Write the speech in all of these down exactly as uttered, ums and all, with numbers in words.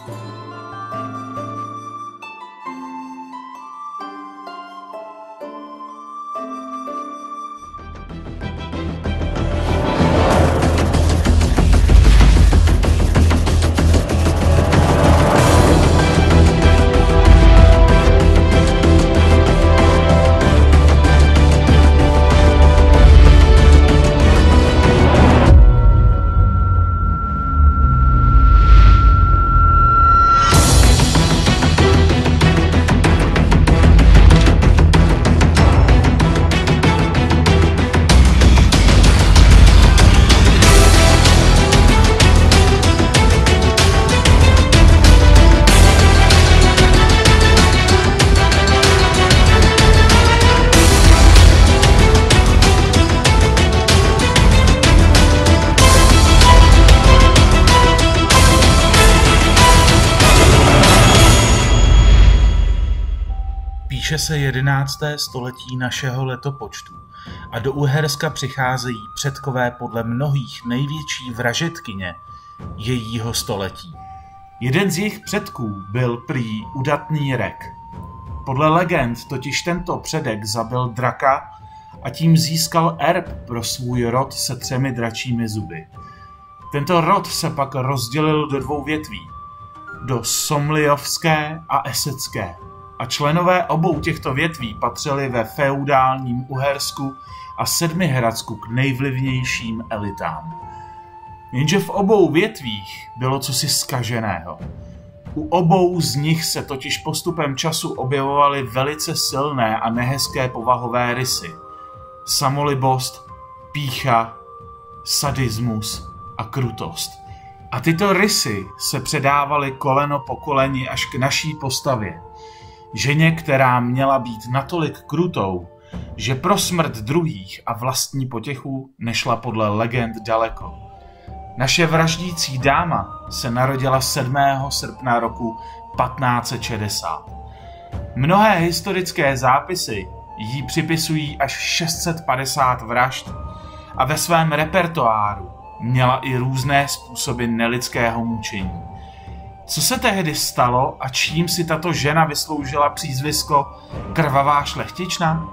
Píše se jedenácté století našeho letopočtu a do Uherska přicházejí předkové podle mnohých největší vražedkyně jejího století. Jeden z jejich předků byl prý udatný Rek. Podle legend totiž tento předek zabil draka a tím získal erb pro svůj rod se třemi dračími zuby. Tento rod se pak rozdělil do dvou větví, do Somliovské a Esecké. A členové obou těchto větví patřili ve feudálním Uhersku a Sedmihradsku k nejvlivnějším elitám. Jenže v obou větvích bylo cosi zkaženého. U obou z nich se totiž postupem času objevovaly velice silné a nehezké povahové rysy. Samolibost, pýcha, sadismus a krutost. A tyto rysy se předávaly koleno po koleni až k naší postavě. Ženě, která měla být natolik krutou, že pro smrt druhých a vlastní potěchu nešla podle legend daleko. Naše vraždící dáma se narodila sedmého srpna roku patnáct set šedesát. Mnohé historické zápisy jí připisují až šest set padesát vražd a ve svém repertoáru měla i různé způsoby nelidského mučení. Co se tehdy stalo a čím si tato žena vysloužila přízvisko krvavá šlechtična?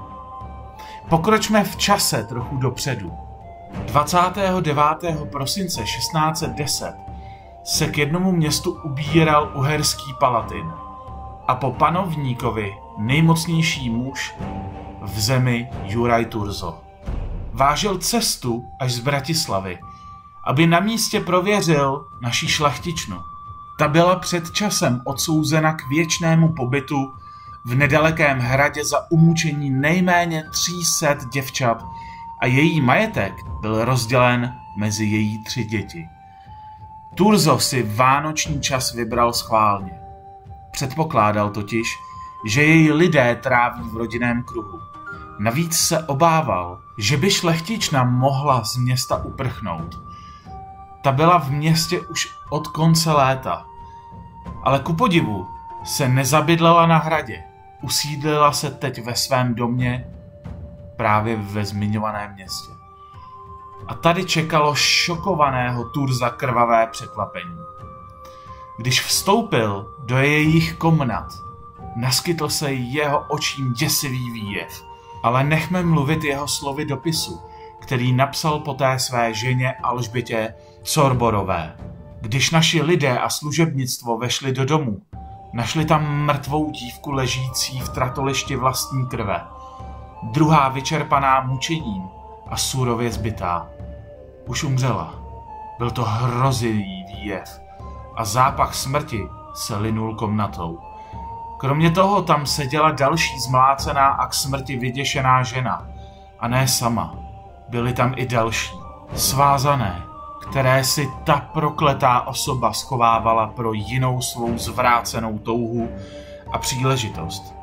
Pokročme v čase trochu dopředu. dvacátého devátého prosince šestnáct set deset se k jednomu městu ubíral uherský palatin a po panovníkovi nejmocnější muž v zemi Juraj Turzo. Vážil cestu až z Bratislavy, aby na místě prověřil naši šlechtičnu. Ta byla před časem odsouzena k věčnému pobytu v nedalekém hradě za umučení nejméně tří set děvčat a její majetek byl rozdělen mezi její tři děti. Turzo si vánoční čas vybral schválně. Předpokládal totiž, že její lidé tráví v rodinném kruhu. Navíc se obával, že by šlechtična mohla z města uprchnout. Ta byla v městě už od konce léta, ale ku podivu se nezabydlela na hradě. Usídlila se teď ve svém domě právě ve zmiňovaném městě. A tady čekalo šokovaného Turza krvavé překvapení. Když vstoupil do jejich komnat, naskytl se jeho očím děsivý výjev, ale nechme mluvit jeho slovy dopisu, který napsal poté své ženě Alžbětě Corborové. Když naši lidé a služebnictvo vešli do domu, našli tam mrtvou dívku ležící v tratolišti vlastní krve. Druhá vyčerpaná mučením a surově zbytá. Už umřela. Byl to hrozivý výjev a zápach smrti se linul komnatou. Kromě toho tam seděla další zmlácená a k smrti vyděšená žena. A ne sama. Byly tam i další, svázané, které si ta prokletá osoba schovávala pro jinou svou zvrácenou touhu a příležitost.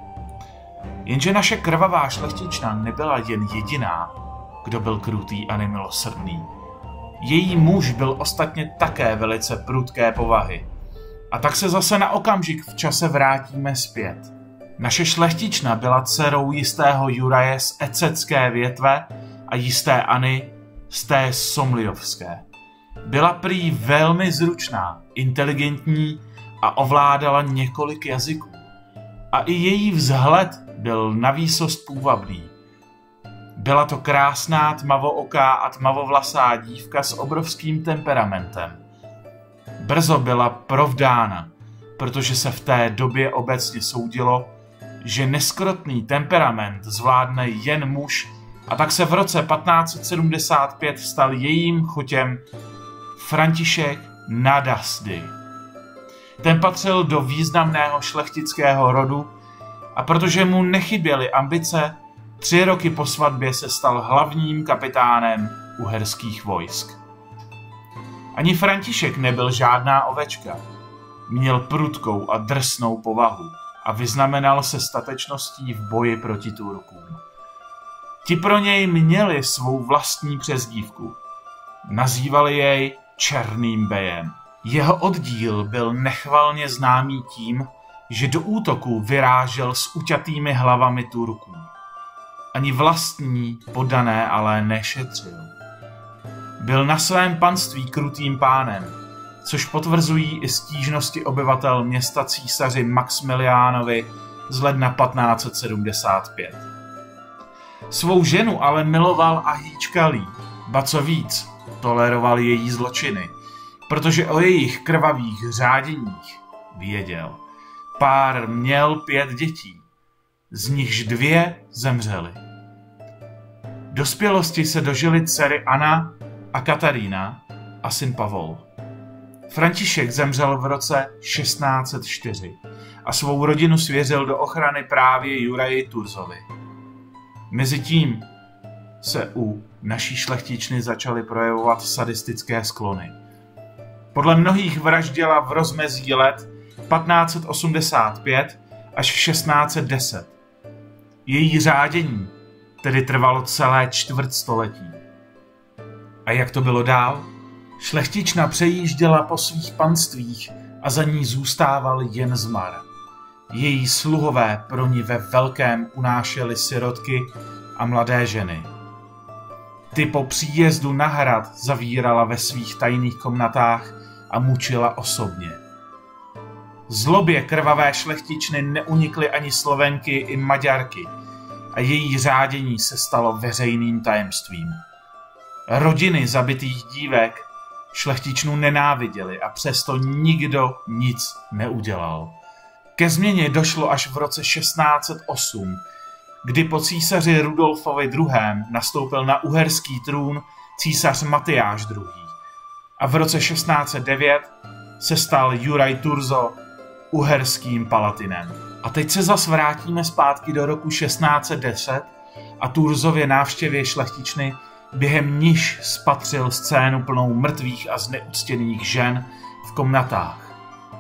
Jenže naše krvavá šlechtična nebyla jen jediná, kdo byl krutý a nemilosrdný. Její muž byl ostatně také velice prudké povahy. A tak se zase na okamžik v čase vrátíme zpět. Naše šlechtična byla dcerou jistého Juraje z Ececké větve a jisté Anny z té Somliovské. Byla prý velmi zručná, inteligentní a ovládala několik jazyků. A i její vzhled byl navýsost půvabný. Byla to krásná tmavooká a tmavovlasá dívka s obrovským temperamentem. Brzo byla provdána, protože se v té době obecně soudilo, že neskrotný temperament zvládne jen muž, a tak se v roce patnáct set sedmdesát pět stal jejím chotěm František Nadasdy. Ten patřil do významného šlechtického rodu a protože mu nechyběly ambice, tři roky po svatbě se stal hlavním kapitánem uherských vojsk. Ani František nebyl žádná ovečka. Měl prudkou a drsnou povahu a vyznamenal se statečností v boji proti Turkům. Ti pro něj měli svou vlastní přezdívku. Nazývali jej Černým bejem. Jeho oddíl byl nechvalně známý tím, že do útoku vyrážel s uťatými hlavami Turků. Ani vlastní poddané ale nešetřil. Byl na svém panství krutým pánem, což potvrzují i stížnosti obyvatel města císaři Maxmiliánovi z ledna patnáct set sedmdesát pět. Svou ženu ale miloval a hýčkalý, ba co víc, toleroval její zločiny, protože o jejich krvavých řáděních věděl. Pár měl pět dětí, z nichž dvě zemřely. Dospělosti se dožily dcery Anna a Katarína a syn Pavol. František zemřel v roce šestnáct set čtyři a svou rodinu svěřil do ochrany právě Juraji Turzovi. Mezitím se u naší šlechtičny začaly projevovat sadistické sklony. Podle mnohých vraždila v rozmezí let patnáct set osmdesát pět až šestnáct set deset. Její řádění tedy trvalo celé čtvrtstoletí. A jak to bylo dál? Šlechtična přejížděla po svých panstvích a za ní zůstával jen zmar. Její sluhové pro ní ve velkém unášely sirotky a mladé ženy. Ty po příjezdu na hrad zavírala ve svých tajných komnatách a mučila osobně. Zlobě krvavé šlechtičny neunikly ani Slovenky i Maďarky a její řádění se stalo veřejným tajemstvím. Rodiny zabitých dívek šlechtičnu nenáviděli a přesto nikdo nic neudělal. Ke změně došlo až v roce šestnáct set osm, kdy po císaři Rudolfovi druhém. nastoupil na uherský trůn císař Matyáš druhý. A v roce šestnáct set devět se stal Juraj Turzo uherským palatinem. A teď se zas vrátíme zpátky do roku šestnáct set deset a Turzově návštěvě šlechtičny, během níž spatřil scénu plnou mrtvých a zneuctěných žen v komnatách.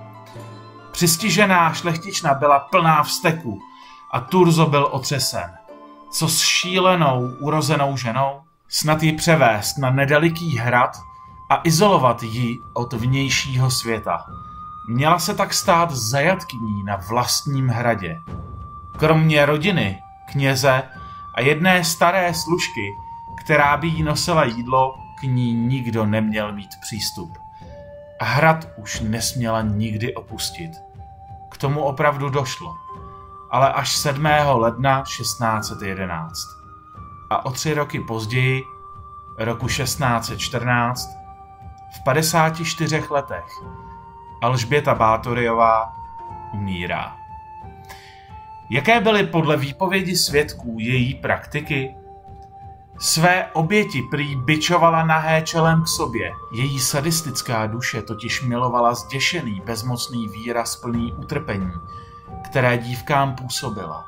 Přistižená šlechtična byla plná vzteku a Turzo byl otřesen. Co s šílenou urozenou ženou? Snad ji převést na nedaleký hrad a izolovat ji od vnějšího světa. Měla se tak stát zajatkyní na vlastním hradě. Kromě rodiny, kněze a jedné staré služky, která by jí nosila jídlo, k ní nikdo neměl mít přístup. A hrad už nesměla nikdy opustit. K tomu opravdu došlo, ale až sedmého ledna šestnáct set jedenáct. A o tři roky později, roku šestnáct set čtrnáct, v padesáti čtyřech letech, Alžběta Bátoryová umírá. Jaké byly podle výpovědi svědků její praktiky? Své oběti prý bičovala nahé čelem k sobě. Její sadistická duše totiž milovala zděšený, bezmocný výraz plný utrpení, které dívkám působila.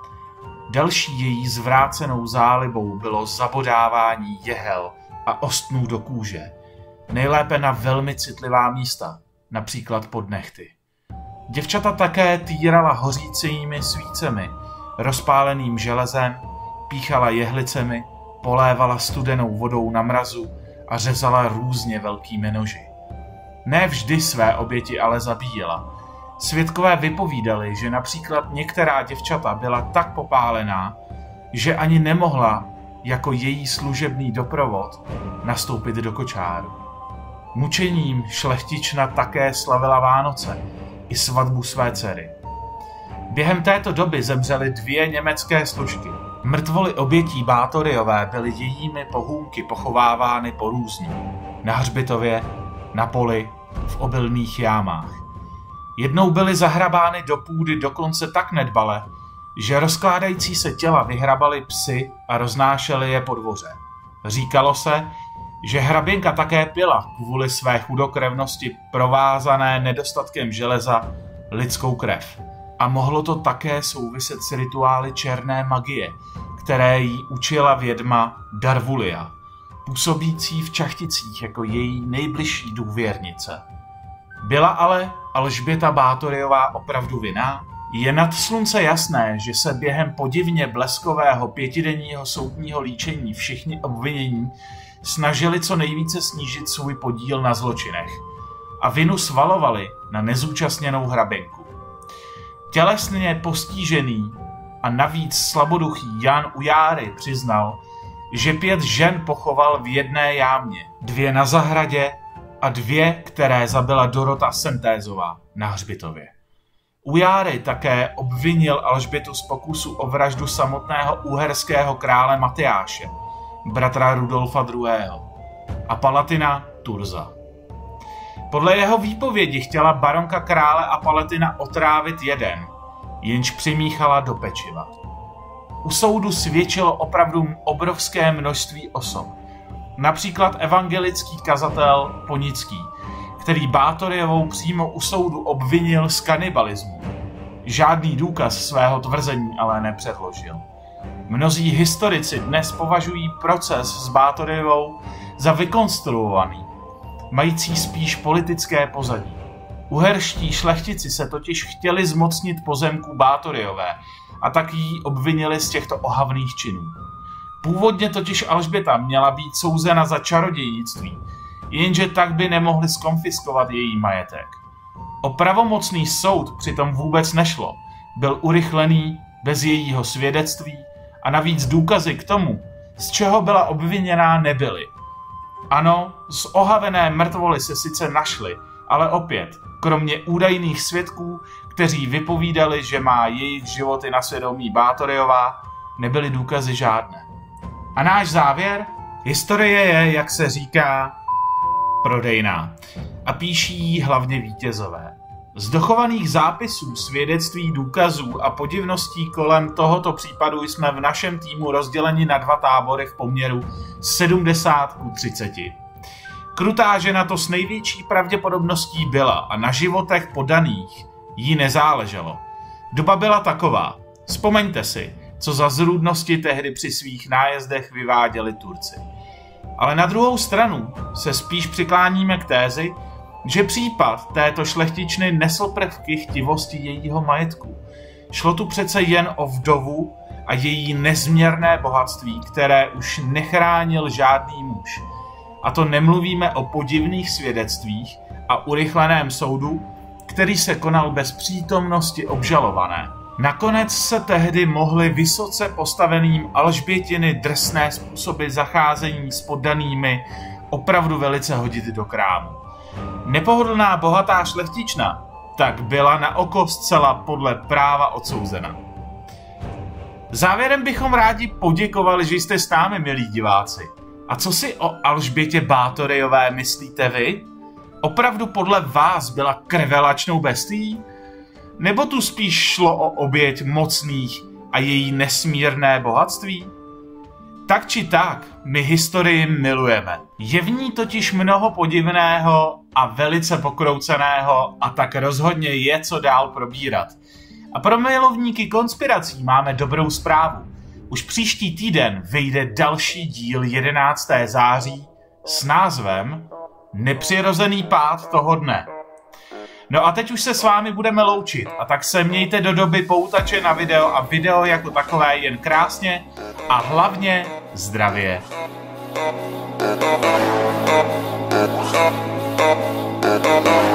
Další její zvrácenou zálibou bylo zabodávání jehel a ostnů do kůže, nejlépe na velmi citlivá místa, například pod nehty. Děvčata také týrala hořícími svícemi, rozpáleným železem, píchala jehlicemi, polévala studenou vodou na mrazu a řezala různě velkými noži. Ne vždy své oběti ale zabíjela. Svědkové vypovídali, že například některá děvčata byla tak popálená, že ani nemohla jako její služebný doprovod nastoupit do kočáru. Mučením šlechtična také slavila Vánoce i svatbu své dcery. Během této doby zemřely dvě německé služky. Mrtvoly obětí Bátoryové byly jejími pohůnky pochovávány porůzně. Na hřbitově, na poli, v obilných jámách. Jednou byly zahrabány do půdy dokonce tak nedbale, že rozkládající se těla vyhrabali psy a roznášeli je po dvoře. Říkalo se, že hraběnka také pila kvůli své chudokrevnosti provázané nedostatkem železa lidskou krev. A mohlo to také souviset s rituály černé magie, které jí učila vědma Darvulia, působící v Čachticích jako její nejbližší důvěrnice. Byla ale Alžběta Bátoryová opravdu vinná? Je nad slunce jasné, že se během podivně bleskového pětidenního soudního líčení všichni obvinění snažili co nejvíce snížit svůj podíl na zločinech a vinu svalovali na nezúčastněnou hraběnku. Tělesně postižený a navíc slaboduchý Jan Ujáry přiznal, že pět žen pochoval v jedné jámě, dvě na zahradě a dvě, které zabila Dorota Sentézová na hřbitově. Ujáry také obvinil Alžbětu z pokusu o vraždu samotného uherského krále Matyáše, bratra Rudolfa druhého. a Palatina Turza. Podle jeho výpovědi chtěla baronka krále a Palatina otrávit jeden, jenž přimíchala do pečiva. U soudu svědčilo opravdu obrovské množství osob. Například evangelický kazatel Ponický, který Bátoryovou přímo u soudu obvinil z kanibalismu. Žádný důkaz svého tvrzení ale nepředložil. Mnozí historici dnes považují proces s Bátoryovou za vykonstruovaný, mající spíš politické pozadí. Uherští šlechtici se totiž chtěli zmocnit pozemků Bátoryové a tak jí obvinili z těchto ohavných činů. Původně totiž Alžběta měla být souzena za čarodějnictví, jenže tak by nemohli zkonfiskovat její majetek. O pravomocný soud přitom vůbec nešlo, byl urychlený bez jejího svědectví a navíc důkazy k tomu, z čeho byla obviněná, nebyly. Ano, z ohavené mrtvoly se sice našly, ale opět, kromě údajných svědků, kteří vypovídali, že má jejich životy na svědomí Bátoryová, nebyly důkazy žádné. A náš závěr? Historie je, jak se říká, prodejná. A píší jí hlavně vítězové. Z dochovaných zápisů, svědectví, důkazů a podivností kolem tohoto případu jsme v našem týmu rozděleni na dva tábory v poměru sedmdesát ku třiceti. Krutá žena to s největší pravděpodobností byla a na životech podaných jí nezáleželo. Doba byla taková. Vzpomeňte si, co za zrůdnosti tehdy při svých nájezdech vyváděli Turci. Ale na druhou stranu se spíš přikláníme k tézi, že případ této šlechtičny nesl prvky chtivosti jejího majetku. Šlo tu přece jen o vdovu a její nezměrné bohatství, které už nechránil žádný muž. A to nemluvíme o podivných svědectvích a urychleném soudu, který se konal bez přítomnosti obžalované. Nakonec se tehdy mohly vysoce postaveným Alžbětiny drsné způsoby zacházení s poddanými opravdu velice hodit do krámu. Nepohodlná bohatá šlechtična tak byla na oko zcela podle práva odsouzena. Závěrem bychom rádi poděkovali, že jste s námi, milí diváci. A co si o Alžbětě Bátoryové myslíte vy? Opravdu podle vás byla krvelačnou bestií? Nebo tu spíš šlo o oběť mocných a její nesmírné bohatství? Tak či tak, my historii milujeme. Je v ní totiž mnoho podivného a velice pokrouceného a tak rozhodně je co dál probírat. A pro milovníky konspirací máme dobrou zprávu. Už příští týden vyjde další díl jedenáctého září s názvem Nepřirozený pád toho dne. No a teď už se s vámi budeme loučit, a tak se mějte do doby poutače na video a video jako takové jen krásně a hlavně zdravě. Thank you.